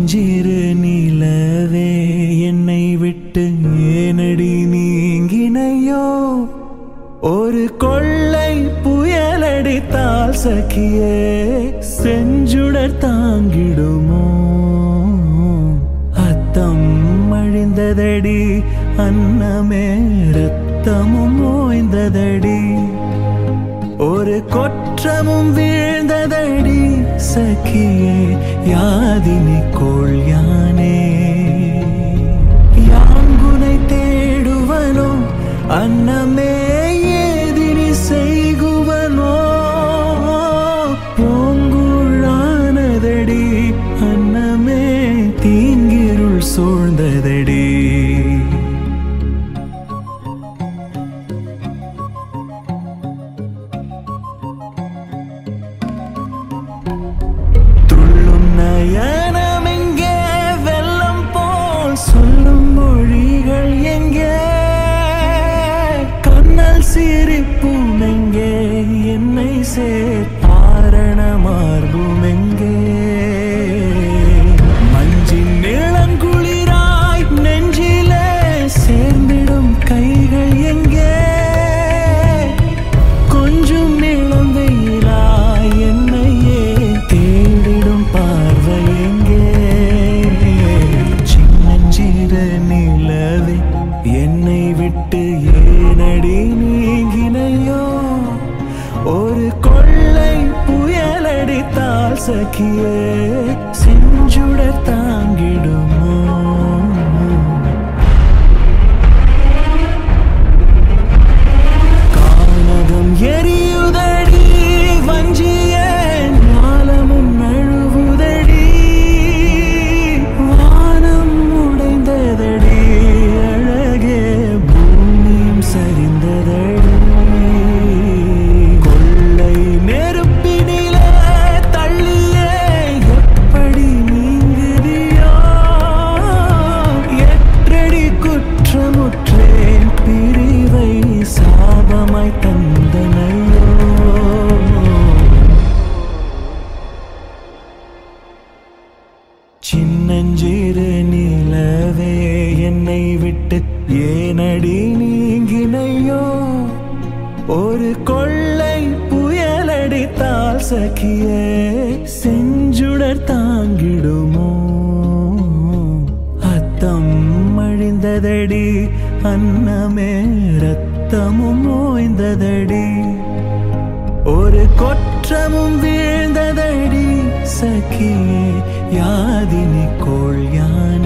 சின்னஞ்சிறு நிலவே என்னை விட்டு ஏனடி நீங்கினையோ ஒரு கொள்ளை புயலடித்தால் சகியே செஞ்சுடர் தாங்கிடுமோ அத்தம் அழிந்ததடி அன்னமே ரத்தமும் ஓய்ந்ததடி ஒரு கொற்றமும் வீழ்ந்ததடி சகியே யாதினி கோள் யானே யாங்குனை தேடுவனோ அன்னமே ஏதினி செய்குவனோ பூங்குழானதடி அன்னமே தீங்கிருள் சூழ்ந்ததடி நயனமெங்கே வெள்ளம் போல் சொல்லும் மொழிகள் எங்கே கண்ணல் சிரிப்பும் எங்கே என்னை சேர்த்தாரண மார்பும் எங்கே மஞ்சின் நிழங்குளிராய் நெஞ்சிலே சேர்ந்திடும் கைகள் எங்கே கொஞ்சம் நிலம் வெயிலாய் என்னையே தேடிடும் பார்வை எங்கே சின்னஞ்சிறு நிலவே என்னை விட்டு ஏனடி நீங்கினையோ ஒரு கொள்ளை புயலடித்தால் சகியே செஞ்சுடர் தாங்கிடுமோ கானகம் எரியுதடி வஞ்சியே ஞாலமும் நழுவுதடி வானம் உடைந்ததடி அழகே பூமியும் சரிந்ததடி கொள்ளை நெருப்பினிலே தள்ளியே எப்படி நீங்குதியோ எற்றடி குற்றமுற்றேன் பிரிவை சாபமாய் தந்தனையோ சின்னஞ்சிறு நிலவே என்னை விட்டு ஏனடி நீங்கினையோ ஒரு கொள்ளை புயலடித்தால் சகியே செஞ்சுடர் தாங்கிடுமோ அத்தம் அழிந்ததடி அன்னமே ரத்தமும் ஓய்ந்ததடி ஒரு கொற்றமும் வீழ்ந்ததடி சகியே யாதினி கோள் யான்